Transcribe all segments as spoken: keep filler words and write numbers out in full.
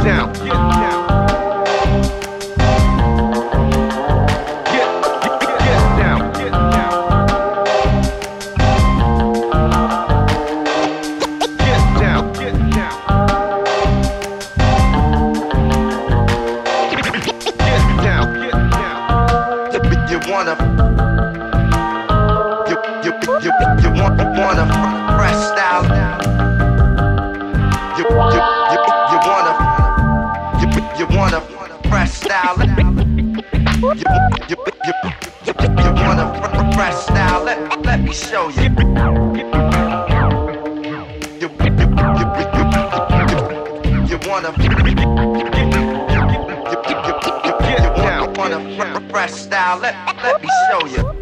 down, get down. Get, get, get down, get down. Get down, get down. Get down, get down. You wanna, you, you, you, you want, wanna fresh style. You, you, you, you wanna, you, you wanna fresh style. You, you, you, you, you wanna fresh style. Let, let me show you. You, you, you, you, you, you wanna, you, you, you wanna fresh style. Let, let me show you.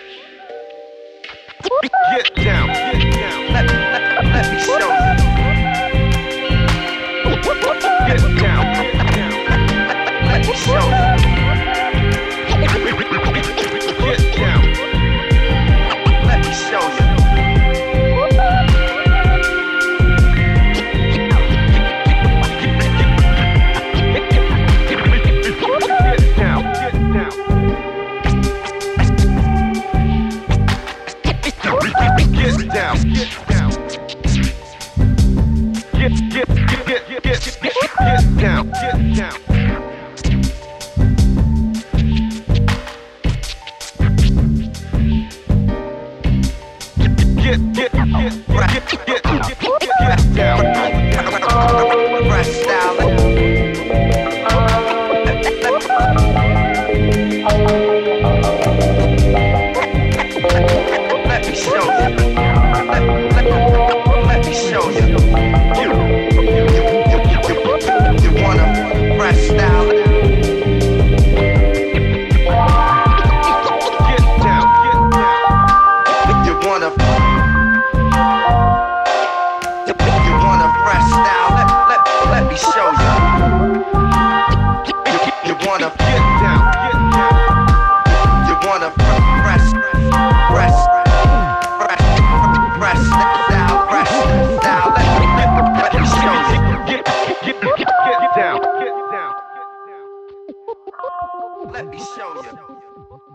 Get down, get down. Let, let, let me show you. Get down, get down. Let me show you. Get down. Let me show you. Get down, get down. Get down, get down. Get, get, get, get, get, get, get down, get down. Get, get, get, get, get, get, get down. Fresh style. Let me show you. Let, let, let me show you. You, you, you, you, you wanna fresh style. Get down, get down. You wanna, you wanna fresh style. Let, let, let me show you. You, you wanna Get down, get down. You wanna fresh, fresh, fresh, fresh style, fresh style. Let me, let me show you. Get, get, get, get down, get down. Let me show you.